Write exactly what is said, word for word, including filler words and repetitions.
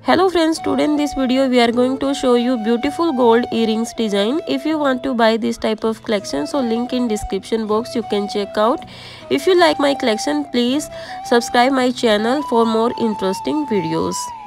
Hello friends, today in this video we are going to show you beautiful gold earrings design. If you want to buy this type of collection, so link in description box, you can check out. If you like my collection, please subscribe my channel for more interesting videos.